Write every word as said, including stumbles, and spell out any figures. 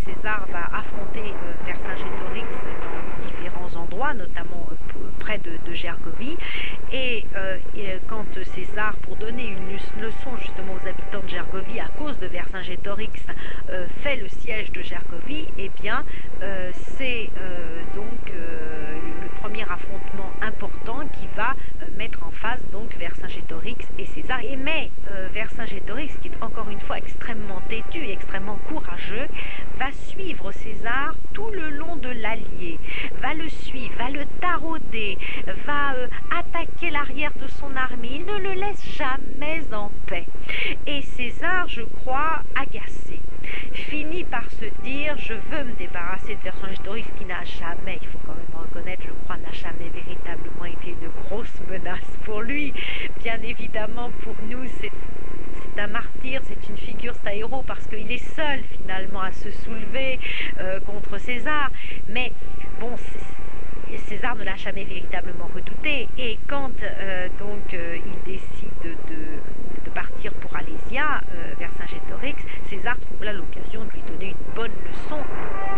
César va affronter euh, Vercingétorix dans différents endroits, notamment euh, près de, de Gergovie. Et, euh, et quand César, pour donner une leçon justement aux habitants de Gergovie à cause de Vercingétorix, euh, fait le siège de Gergovie, eh bien euh, c'est euh, donc euh, le premier affrontement important qui va euh, mettre en face donc Vercingétorix et César. Et mais euh, Vercingétorix, qui est encore une fois extrêmement têtu et extrêmement courageux, va suivre César tout le long de l'Allier, va le suivre, va le tarauder, va euh, attaquer l'arrière de son armée. Il ne le laisse jamais en paix. Et César, je crois, agacé, finit par se dire: je veux me débarrasser de Vercingétorix, qui n'a jamais, il faut quand même reconnaître, je crois, n'a jamais véritablement été une grosse menace pour lui. Bien évidemment, pour nous, c'est c'est un martyr, c'est une figure, c'est un héros, parce qu'il est seul finalement à se soulever euh, contre César. Mais bon, César ne l'a jamais véritablement redouté. Et quand euh, donc euh, il décide de, de partir pour Alésia, euh, Vercingétorix, César trouve là l'occasion de lui donner une bonne leçon.